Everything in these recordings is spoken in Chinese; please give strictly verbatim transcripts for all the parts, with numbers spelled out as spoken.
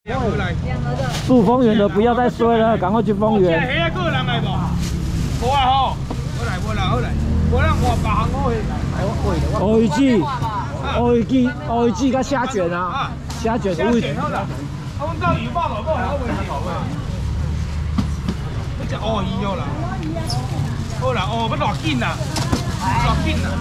住丰原的不要再衰了，赶快去丰原。 现在个人来不？无啊吼，好来，无来，好来，无人换别行好去。 鱿鱼季，鱿鱼季，鱿鱼季跟虾卷啊，虾卷有。 好啦，我们到鱼爆了，爆好问题。你只鳄鱼了啦，好啦，哦，要偌紧啦，偌紧啦。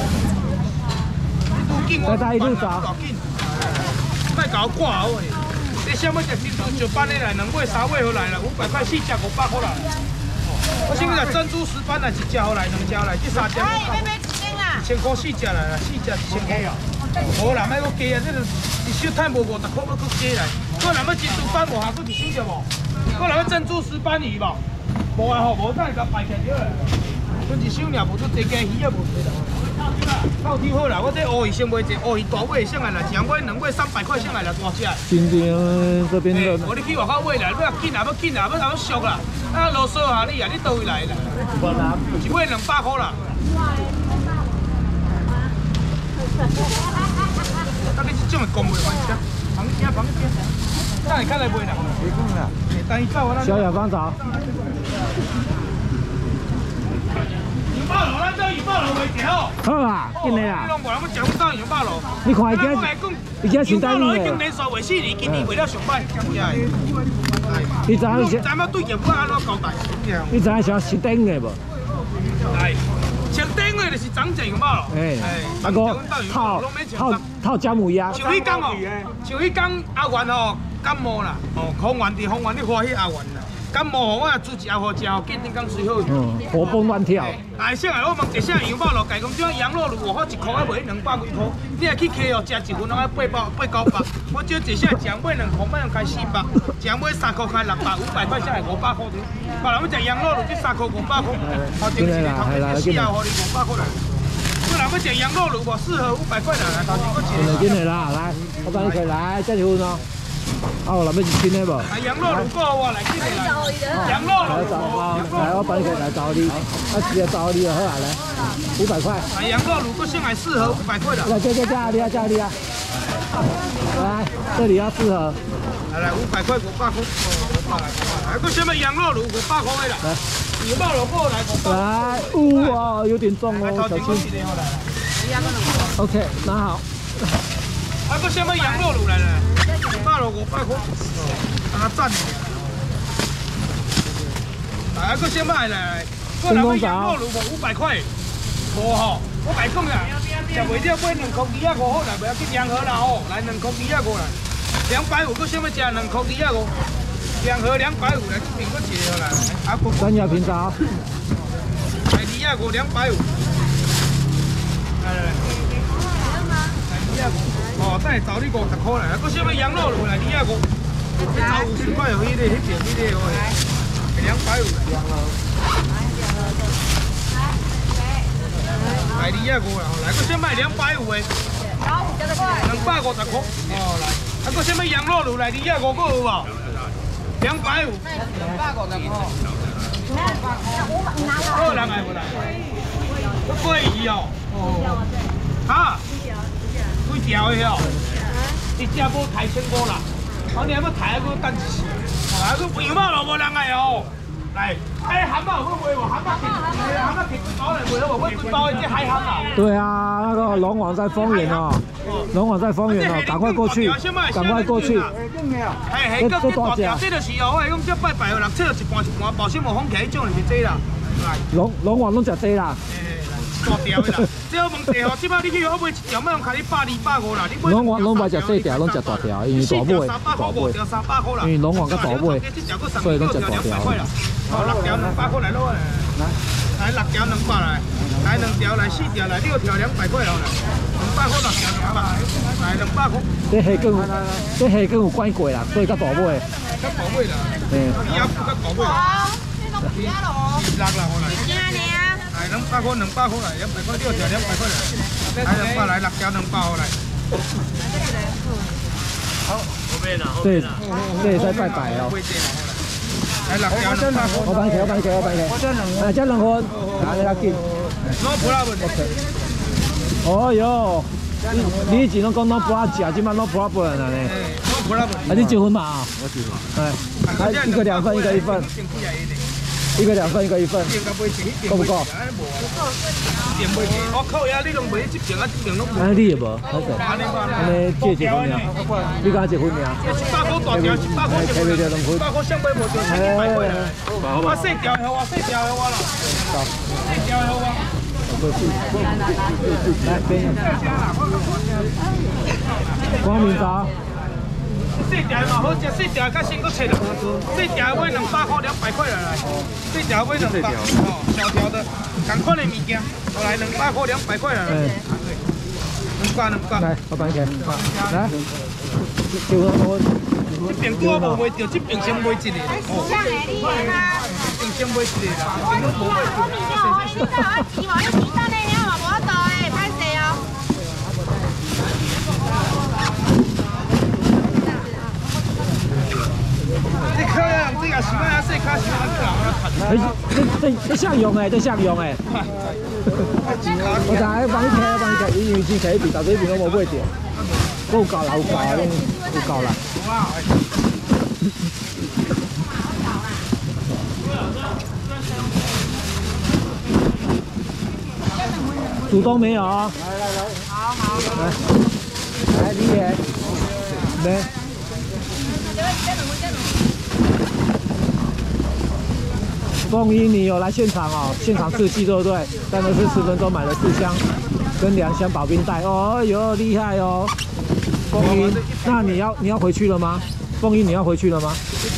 愈紧我愈找，偌紧。卖搞挂好诶。 你想要食珍珠石斑的来，两尾三尾好来啦，五百块四只五百块啦。我想要食珍珠石斑来，一只好来，两只好来，这三只。哎，要买一斤啊？一千块四只来啦，四只一千块哦。无啦，莫搁加啊，这个一小摊无五十块，要搁加来。我若要珍珠斑无下，搁一箱着无？我若要珍珠石斑鱼无？无啊吼，无咱会甲排起来了。剩一箱尔，无做这家鱼啊，无做啦。 到底好啦，我这鳄鱼先买一鳄鱼大尾上来啦，两尾两尾三百块上来啦，大只。 今天这边的， 我你去外口买啦，要紧啦，要紧啦，要要俗啦，啊啰嗦下你啊，你倒位来啦？一尾两百块啦。啊，你这种的公袂还吃？旁边旁边，等下开来买啦。别讲啦，等伊走啊。 小雅芳早。 八楼，咱到鱼八楼为条。 好啊，进来啦。 你拢无人要食到鱼八楼。 你看伊今，伊今清单已经连续为四年，今年为了上班，真正。 你知影是？ 咱要对政府安怎交代？ 你知影是清单的无？ 来，清单的就是长者鱼八楼。哎哎， 那个套套套姜母鸭。 像迄天哦，像迄天阿元哦感冒啦，哦，康元伫丰原你欢喜阿元啦。 感冒我煮一盒好食，吼，见天刚水好。 嗯，活蹦乱跳。 来，先来我问一声羊肉路，家讲这羊肉炉我一箍还卖两百几箍，你若去客哦，食一份拢要八百八九百，我少一声食买两箍买开四百，食买三箍开六百，五百块下来五百块钱。别人要食羊肉炉，这三箍五百块，头前一个头前四盒，互你五百块来。我若要食羊肉炉，无四盒五百块来，头前我一个。 进来啦，来，我帮你开来，这就哦。 啊，有人要一斤的无？ 来羊肉炉够我来，进来。羊肉炉， 来，我帮你来找你，啊，直接找你就好啊，来，五百块。 来羊肉炉，我先来四盒五百块的。 来，这这这里啊，这里啊。来，这里要四盒。 来来，五百块，五百块。来，个什么羊肉炉，五百块的。来，羊肉炉过来， 来，哇，有点重哦，小心。OK， 拿好。 啊，个什么羊肉炉来了？ 八楼五百块，让他赚点。来，个先买来，我来买羊肉炉无五百块，无吼，我白讲啦，食袂了买两箍二啊五好啦，不要去两盒啦吼，来两箍二啊五啦，两百五个先要食两箍二啊五，两盒两百五来，这边个一个啦，啊不。 三亚平潮。 来二啊五两百五，来来来。 哦，等下找你五十块来，个什么羊肉炉来？你啊五，你找五十块有迄个、迄边、迄个哦，两百五。来你啊五啦，来个什么两百五的？两百五十块。哦来，啊个什么羊肉炉来？你啊五个有无？两百五。两百五十块。好人来无来？贵鱼哦。哦。啊？ 几条的哦，一只无抬千五啦，好你还要抬个等一时，啊个羊肉炉无人来哦，来，哎蛤蟆有买无？蛤蟆提，蛤蟆提几包来买好无？买几包的这海蛤啊？ 对啊，那个龙王在丰原哦，龙王在丰原哦，赶快过去，赶快过去。 哎，这这大条，这就是哦，我讲这拜拜哦，人切了一半一半，保鲜膜封起来，迄种就是这啦。来， 龙龙王拢食这啦。 大条的啦，这我问题哦，即摆你去我买一条，卖用开你百二百五啦，你买。 龙王龙王食细条，拢食大条，因为大尾，大尾。因为龙王较大尾，所以拢食大条。 哦，六条两百块来咯，来，来六条两百来，来两条来四条来六条两百块咯来，两百块六条两百，来两百块。 这虾羹，这虾羹有关过啦，所以较大尾。 较大尾啦。嗯。鸭骨较大尾。好，这拢几啊咯？六啦，我来。几啊呢？ 来两百块，两百块来，两百块六条，两百块来，来两百来六条两百来。好，我买啦， 这这也在拜拜哦。 来六条两百块。 我帮你我帮你我帮你。来，这两份，拿你要紧。 攞不拉本。 哦哟，你你以前拢讲攞不拉食，今摆攞不拉本啦呢。 攞不无啦无。 啊，你结婚嘛啊？ 我结婚。 哎，啊，一个两份，一个一份。一个两份，一个一份。够不够？ 我靠呀！你拢买这边啊，这边拢安尼你也无，好势。安尼借结婚了，你敢结婚了？ 一百块大条，一百块结婚。一百块上买无就一百块啦。我细条的我，细条的我啦。细条的我。 来，边。光明茶。 细条嘛好食，细条较辛苦切啦。细条买两百块，两百块来来。细条买两百，哦，小条的，同款的物件，我来两百块，两百块来来。两百两百。 来，老板给。来，结婚我。 这边拄好无卖着，这边先买一个。哦。这边先买一个啦。我我我咪了，你在我钱无？你钱等你了嘛，无法度诶，歹势哦。你可能这个是买细卡是安怎啊？ 这这这相用诶，这相用诶。我知，帮你开，帮你开，因为先开一边，到这边我无买着。有够啦，有够啦，有够啦。主动没有啊？来来来，好好，来，来你也，来。凤英，你有来现场哦？现场试剂对不对？但都是十分钟买了四箱，跟两箱保冰袋。哦哟，厉害哦！凤英，那你要你要回去了吗？凤英，你要回去了吗？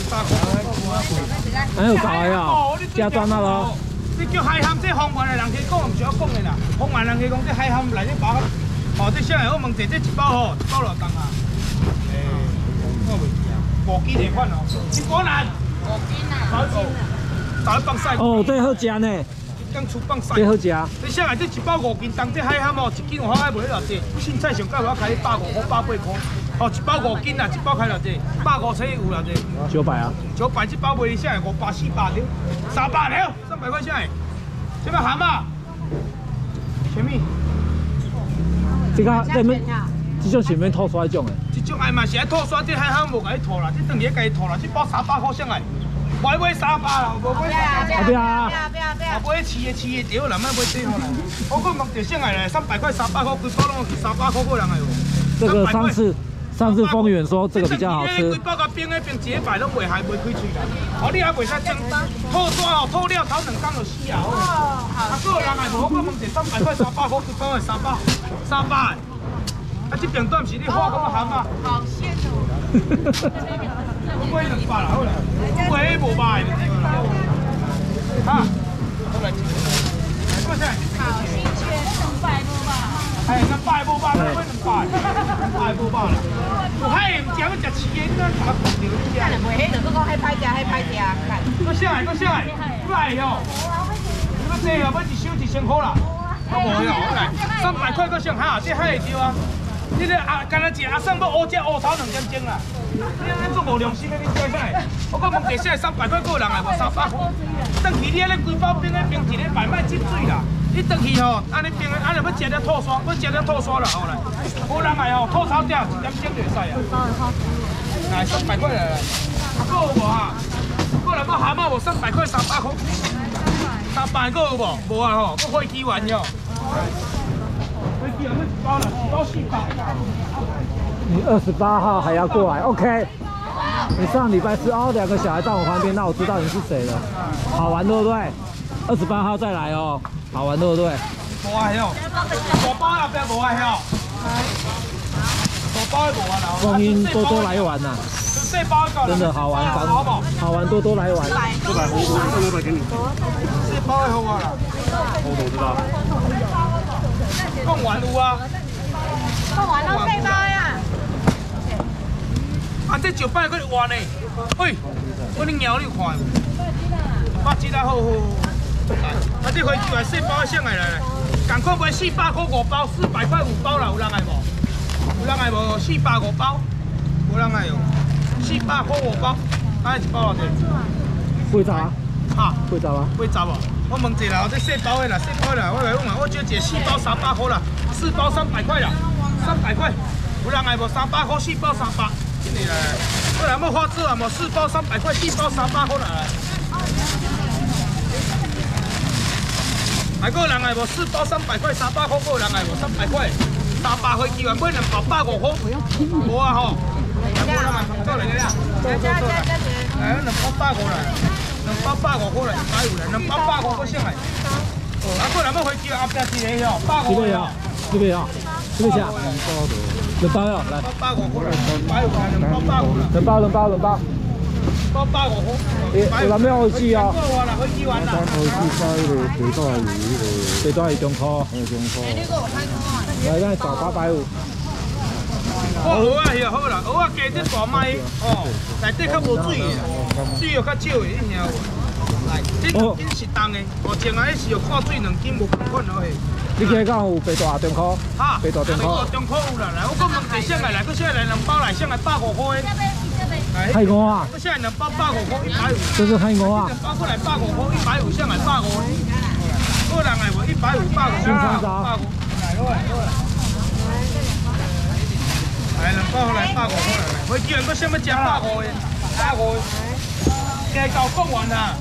还有搞的哦，加砖了咯。 你叫海涵，这方圆的人去讲，唔是我讲的啦。方圆人去讲，这海涵内底包，哦，这啥个？我问者，这一包吼，一包偌重啊？诶，我袂记啊，五斤的款哦，一包难。五斤啊。五斤啊。打放晒。 哦，这好食呢。 刚出放晒。 这好食。 这啥个？这一包五斤重，这海涵哦，一斤我还袂偌济。凊彩上盖我开百五块、百八块。哦，一包五斤啊，一包开偌济？百五千有偌济？ 九百啊。 九百这包卖啥？五百、四百条，三百条，三百块啥？这个蛤蟆，什么？ 这个这面，这种是免吐刷种的。 这种哎嘛是爱吐刷，这海涵无甲伊吐啦，这等于甲伊吐啦。这包三百块啥个？买买三百啦，无买三百。 不要啊！ 不要不要！我买饲的饲的条，人买买这好啦。我讲问着啥个咧？三百块、三百块，规包拢是三百块个人个哟。 这个上次。上次丰远说这个比较好吃。 规包甲冰迄冰一摆拢袂害，袂开喙啦。哦，你还袂使蒸，吐刷哦，吐了头两工就死啊！哦，好。啊，个人来无，我讲问者三百块、三百块，规包的三百，三百。啊，这边段是你花咁啊咸啊？好鲜哦！我买两百啦，好啦。我买无卖的对啦。哈，好来。过来。好新鲜，两百多吧。哎，两百无吧，买两百，两百无吧啦。有海唔食，要食饲的，你哪食到着你食？咱袂迄个，佮讲迄歹食，迄歹食，看。佮啥个？佮啥个？来哟！佮这哦，要一箱一千块啦。啊无哟，来，三百块佮上哈，这海会着啊。你这啊，干那食阿送要乌只乌头两点钟啦。你安做无良心的，你做啥？我讲问题啥？三百块个人来无三百块。等去你安尼规包冰的冰提咧摆卖进水啦。你等去吼，安尼冰的，安尼要食了吐刷，要食了吐刷啦，后来。无人来吼，吐草掉一点钟就会使啊。来三百块来来。个有无哈？个来要蛤蟆无三百块三百块。三百个有无？无啊吼，个飞机丸哟。飞机丸要一包啦，一包四百。 你二十八号还要过来 ，OK？ 你上礼拜四哦，两个小孩到我旁边，那我知道你是谁了。好玩对不对？二十八号再来哦，好玩对不对？ 无啊哟，大包那边无啊哟，大包的无啊啦。 风音多多来玩呐， 这包一个真的好玩，好不好玩多多来玩。 四百，我我买给你。 这包的好啊啦。 我怎么知道？ 贡丸有啊。 贡丸拢四包呀。 啊，这石板佫活呢，喂，我恁鸟你有看无？八只啊，好好好。啊，这飞机来四包上来来来，共款卖四百块五包，四百块五包啦，有人爱无？有人爱无？四百五包，无人爱哟。四百块五包，啊一包偌济？ 八十啊？ 哈？ 八十啊？ 八十哦。我问一下，这细包的啦，细包啦，我来问啊，我少一个四包三百块啦，四包三百块啦，三百块。有人爱无？三百块四包三百。 今年来，我来么花枝啊？么四包三百块，四包三百块来。还个人来无四包三百块，三百块个人来无三百块，三百块几万买两包百五块，无啊吼。两包人来做来个啦，做做做来，来两包百五来，两包百五块来，一百五来，两包百五块上来。啊，个人要回去后壁一个哦，百五块哦。 这边啊，这边下，两包哟，来， 百五块来，百五来，两包百五来， 两包两包两包， 包百五块。 诶，有咩好煮啊？ 过完啦，回去完啦。 我去晒了，最多係魚喎， 最多係中科， 係中科。 嚟咧就八百五。 好蚵仔就好啦，蚵仔加啲大米，哦，内底较无水嘅，水又较少嘅，你晓无？来，这两斤是重的，哦，前下是要看水两斤无共款落去。 你今日讲有白大中科？ 哈， 白大中科。 中科有啦，来，我讲问题上来，来，佫下来两包来，上来百五块。 海鹅啊！ 佫下来两包百五块，一百五。 这是海鹅啊！ 两包过来百五块，一百五上来百五。个人来无一百五百五。 新三招。 来，过来，过来。来，两包来百五块来，回叫人佫啥物食百五的，百五的。加够讲完啦。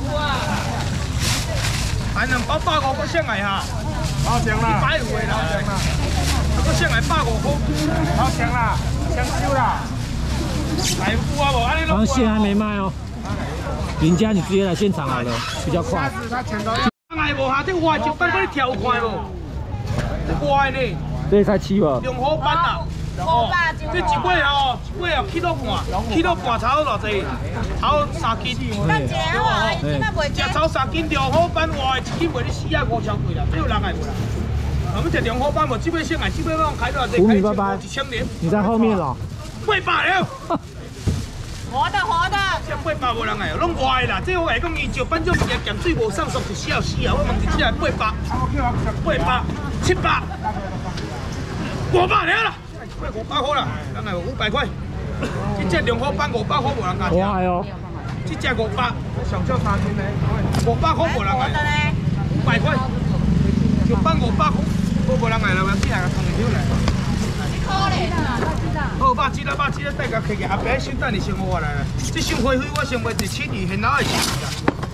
来两包百五，佫上来哈。好上啦。一百五的啦。佫上来百五块。好上啦，上手啦。来有啊无？安尼拢。 线还没卖哦。林家，你直接来现场好了，比较快。 来无下，这活一班嗰啲跳快无？活呢？ 这才七吧。 两好班啊！哦，这一尾哦，一尾哦，起到半，起到半炒偌济，炒三斤。 咱一个哦，伊今仔袂食炒三斤两好班，活一斤卖你四啊五千贵啦，这有人来无啦？我们食两好班无，这尾先来，这尾我开多少钱？ 五米八八， 一千年。 你在后面哦。 八百了。 活的活的， 这八百无人来，拢活的啦。这我来讲，伊石板种物件咸水无上熟就死要死啊！我问你，这来八百，八百，七百，五百了啦，五百块啦，人来五百块。这只两好班五百块无人敢食。 哇哦！ 这只五百，上少三斤嘞，五百块无人来。五百块，石板五百块，无无人来啦，我只来个汤圆来。 可怜啊！ 好，肉鸡啦，肉鸡啦，大家客家后壁先等你先我来啦。这箱花卉我先卖一千二，现老的是啦。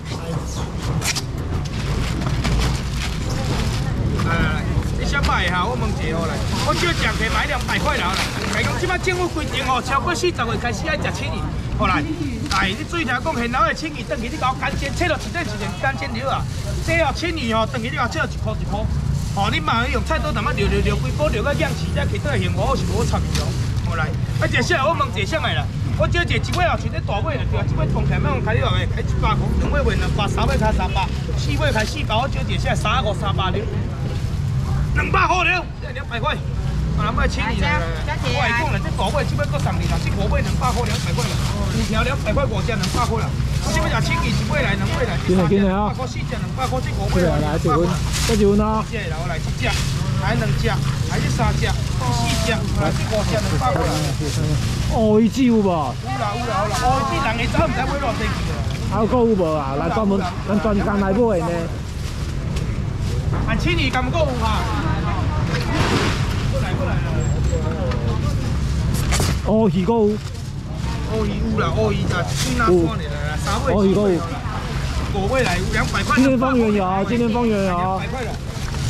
来来来，你先买下，我问一下好来。我叫食客买两百块啦，来。讲即摆政府规定哦，超过四十岁开始爱食千二。好来，来你注意听讲，现老的千二，等于你搞干煎，切了一点一点干煎料啊。这哦千二哦，等于你搞切了一块一块。哦，你慢用菜刀慢慢撩撩撩，几包撩到氧气，才起到幸福是无差别哦。好来，啊，这下我问一下来啦，我招一一尾后像咧大尾就对啊，一尾放起来，要开你话个开一百块，两尾卖两百，三尾开三百，四尾开四百，我招一下三五三百了，两百块了，这两百块，啊，咱买千二啦。我来讲啦，这大尾这尾搁送你啦，这五尾两百块两百块啦，五条两百块五只两百块啦。我这尾食千二，一尾来两尾来，三只两百块，四只两百块，这五尾来来一份，再一份哦。 这啦，我来一只。还两只，还是三只，四只，来这五只两百块。 哦，伊只有无？有啦有啦有啦，哦，这人会走唔知买偌济去啊。 还有购有无啊？来专门咱专工来买呢。 按千二咁高哈。过来过来。 哦，鱼购有。 哦鱼有啦，哦鱼就水那山嚟啦，三尾。 哦鱼购有。 五尾来有两百块。 今天方圆有，今天方圆有。 两百块了。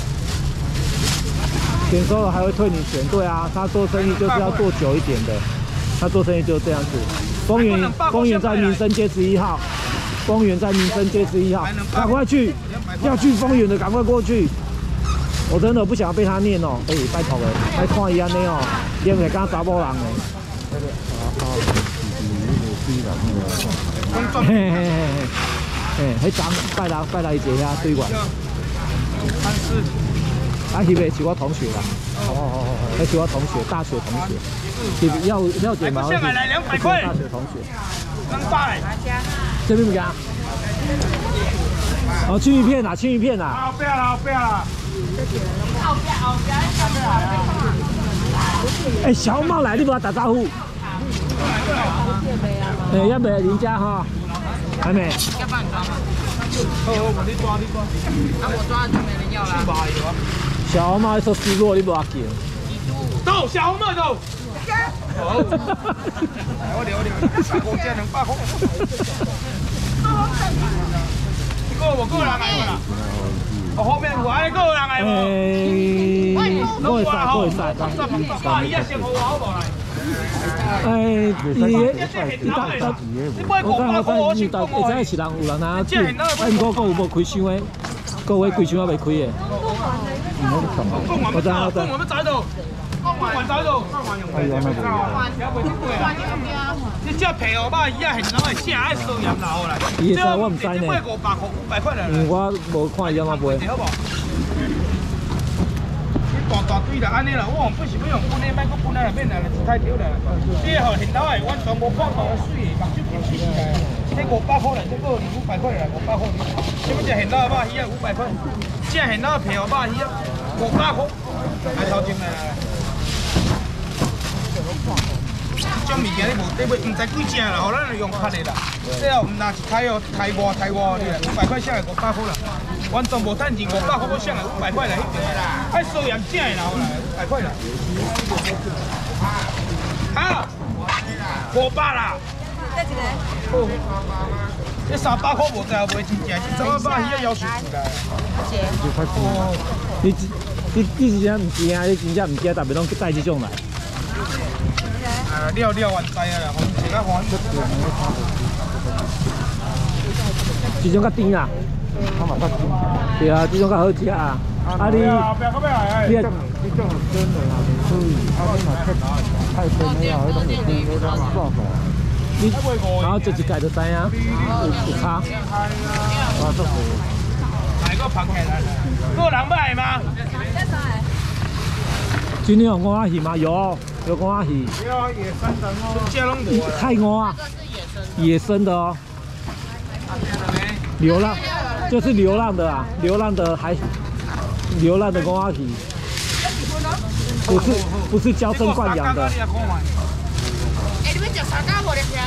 选收了还会退你钱，对啊，他做生意就是要做久一点的，他做生意就是这样子。丰原，丰原在民生街十一号，丰原在民生街十一号，赶快去，要去丰原的赶快过去。我真的不想被他念哦，哎、欸，拜托了，还看伊安尼哦，念起刚查某人的。嘿嘿嘿嘿，嘿，迄张拜来拜来一个遐水管。 三四。 啊，迄个是我同学啦，哦哦哦，迄是我同学，大学同学，是要了解吗？ 下来两百块。 大学同学。 两百。 这边不加。哦，青鱼片啊，青鱼片啊。 好，不要了，不要了。 后边后边后边。 哎，小猫来，你不要打招呼。哎，要不要林家哈？还没。 要不然你抓吗？好，我你抓，你抓。啊，我抓就没人要了。去吧，有啊。 小猫说失落，你不要紧。 走，小红帽走。 好，我聊聊，我这两百块。你个我个人来无啦？哦，后面有安尼个人来无？ 诶，我会使，我会使。 百伊啊，先好好无来。 诶，伊你搭搭， 买五百块，我先讲会知是人有人啊，做，啊，毋过个有无开箱的，个位开箱还未开的。 讲完要走，讲完要走到，讲完走到， 哎呀，那个。 你只皮哦，肉伊啊，现在是正爱烧盐老来。 伊会使我毋知呢。 买五百块，五百块来。 嗯，我无看伊安怎卖。 好无？你大大堆啦，安尼啦，我不是要用本的，买个本的免啦，太少啦。你吼现在的完全无看到水，目睭平时个，这五百块来，这个五百块来，五百块。什么只现在的肉鱼啊，五百块。只现在的皮哦，肉鱼啊，五百块。来头前来。这种物件你无得买，唔知几只啦，吼，咱就用拍的啦。这后唔那是太哦，太外太外你啦，五百块下来五百块啦。完全无趁钱，五百块我上来五百块来，迄种的啦。爱收盐正的啦，来五百块啦。好，五百啦。 这一个。 哦。这三百块无知有卖真正，这三百鱼要求出来。哦。 你你你真正唔惊，你真正唔惊，特别拢带这种来。 啊，了了完知啊啦，我们这个还。 这种较甜啦。对啊，这种较好食啊。啊你，你你种真的啊，所以啊你若太太甜的啊，迄种就甜的啦，爽爽。 你然后这一盖就知影有有差。 啊，足好。 来个拍起来，个人买吗？ 今天有鹅仔鱼吗？有，有鹅仔鱼。 有野生的哦，这拢无。 太鹅啊，野生的哦。流浪，就是流浪的啊，流浪的还，流浪的鹅仔鱼，不是不是娇生惯养的。 哎，你们吃沙咖无的吃？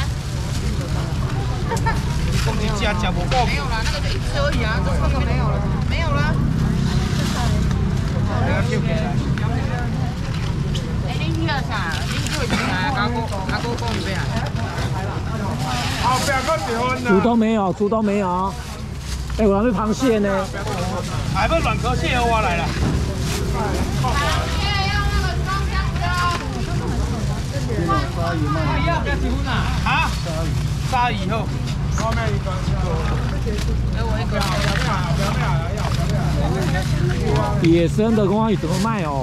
讲你吃吃无够。 没有了，那个就一只而已啊，这三个没有了，没有了。哎，你去了啥？你去了啥？阿哥阿哥讲咩啊？ 后边个结婚猪都没有，猪都没有。哎，我那边螃蟹呢？ 还不软壳蟹我来了。 螃蟹要那个装箱的。 鲨鱼卖。要不要结婚啊？啊？鲨鱼后。后面一个。给我一个。 野生的鹅仔鱼怎么卖哦？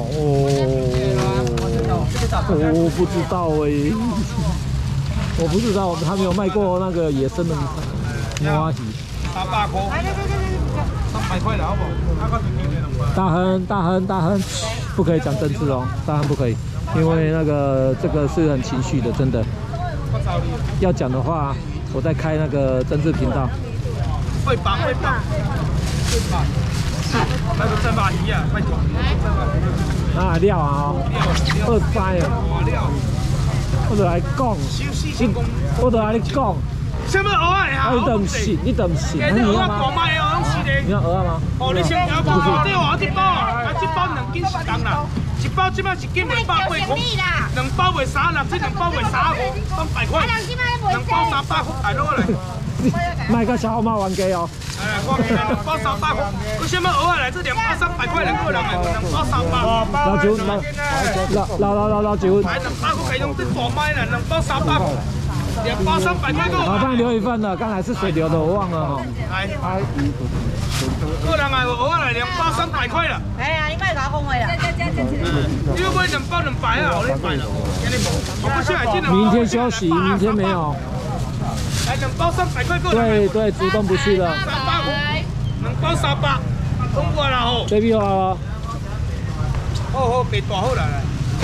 哦，我不知道哎，我不知道，他没有卖过那个野生的鹅仔鱼。 三百块。三百块了，好不好？ 大亨，大亨，大亨，不可以讲政治哦，大亨不可以，因为那个这个是很情绪的，真的。要讲的话，我在开那个政治频道。 会绑会绑会绑，那个真把鱼啊，快点！ 啊料啊哦，二三啊，我就来讲，我就来你讲。 什么蚵仔呀？ 你都唔信，你都唔信， 你蚵仔大卖哦，拢是的。 你要蚵仔吗？ 哦，你先不要讲，这话一包啊，啊，一包两斤是重啦，一包即摆一斤卖百八块，两包卖三六，这两包卖三五，三百块，两包三百块，来落来。 卖个小号码玩家哦。 哎，我给两包三百块，为什么蚵仔来这两包三百块两个人来，两包三百。 老九，老老老老老九。 来两百块可以用这大卖了，两包三百块。两包三百块够。 好，帮你留一份的，刚才是谁留的？我忘了哈。 来，个人来，蚵仔来两包三百块了。 哎呀，你卖给我讲话啦。 你要买两包两百啊，我你买了，给你我不下来进了。 明天休息，明天没有。 来两包三百块够了。 对对，主动不去了。 三百五，两包三百，通过了吼。 这边好了。 好好，别大好来来。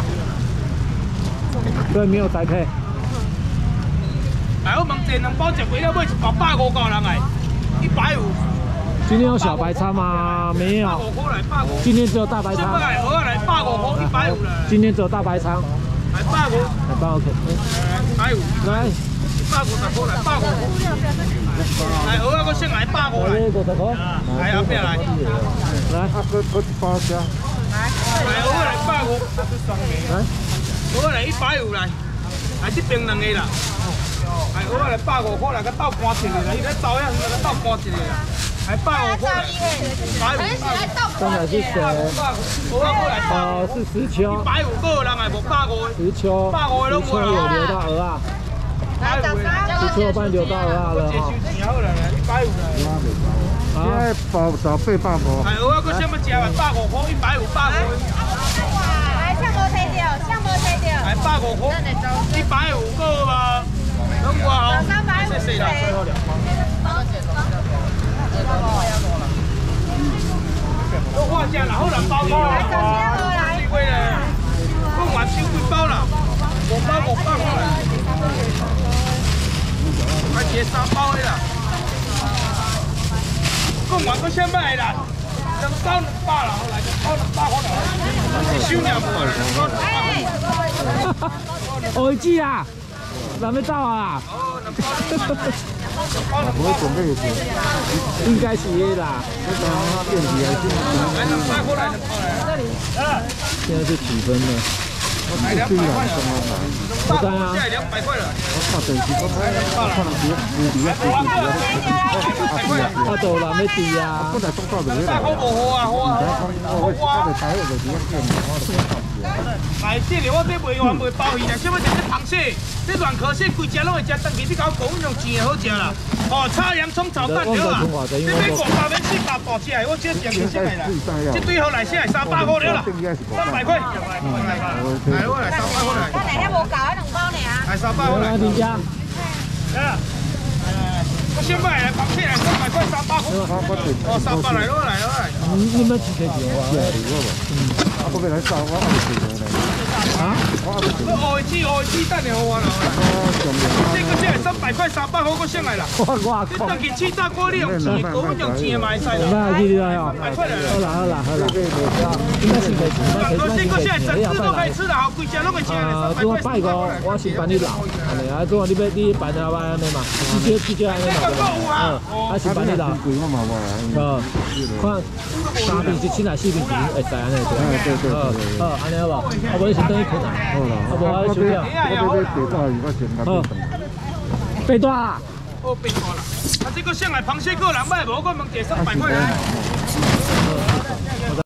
对，没有栽培。 来，我问这两包食过了，买一包百五个人来，一百五。 今天有小白餐吗？没有。 百五块来，百五。 今天只有大白餐。 来，我来百五块，一百五来。 今天只有大白餐。 来百五。 来百五可。 百五。 来。 百五十块来，百五。来，蚵仔我先来百五来。 五十块。 来后边来。 来。 啊，搁搁一包加。 来，蚵仔来百五。来。蚵仔来一百五来。 来这边两个啦。哎，蚵仔来百五块来，个斗干一个啦，伊咧走遐来个斗干一个啦，还百五块来，百五块。 刚才是谁？ 蚵仔过来百哦，是石秋。 一百五个人还无百五的。 石秋， 百五的拢石秋有留到鹅啊。石秋帮你留到鹅啊了哈。 钱好啦，一百五啦。 现在包到八百五。 哎，蚵仔搁什么价啊？百五块，一百五，百五。 来，像无睇到，像无睇到。 哎，百五块，一百五个嘛。拢我好，谢谢啦。都画价啦，好难包的啦。最贵嘞，讲完收几包啦？五包五百块啦。还一个三包的啦。讲完搁什么的啦？两包两百啦，好来两包两百块啦。收两包。 我记啊，还没到啊。 哦，两包两百。 不会准备的， 应该是的啦。 那个它变体还是。 来两百过来，两包来。 现在是几分了？ 来两百块了。 我看啊。 现在两百块了。 我看电视，我看看别别别别。 啊，都人要滴啊。 本来东到就大好无好啊，好啊。 我我我台有就别变，我就来，这里我这卖完卖鲍鱼啦，什么就是螃蟹，这软壳蟹规只拢会食，当期你搞讲用钱的好食啦。哦，炒洋葱炒蛋对啦。这买五百元四百大只的，我这点就上来啦。这对好来，现在三百块了啦，三百块。来，我来三百块来。 我哪天无搞那两包呢？ 来三百块来。 评价。 来。我先买来螃蟹来，三百块三百块。哦，三百来咯，来咯来。 你你们几天几啊？ 嗯，啊，我要来烧，我还没做呢。 啊？ 我乌鸡乌鸡蛋的好我啦。这个这三百块三百块我上来啦。 我我你当去气炸锅你用钱，我们用钱买菜啦。 那记得哟。 百块来。 好啦好啦好啦。应该是没钱， 两应该是个这个现在没钱， 整只都可你要快来以。吃的好，规只拢会吃的。 啊，如果拜个，我先帮你留，安尼啊，如果你要你办啊办安尼嘛，直接直接安尼嘛，嗯，啊先帮你留。 贵我嘛无好，看三片一千来四片钱会使安尼对。 对对对。 好，安尼好无？啊无你先等伊困啊。 好啦， 啊无我收掉。 我这边白大鱼，我先拿去。 白大啊？ 哦，白大啦。啊，这个上来螃蟹个人买无，我问第三百块。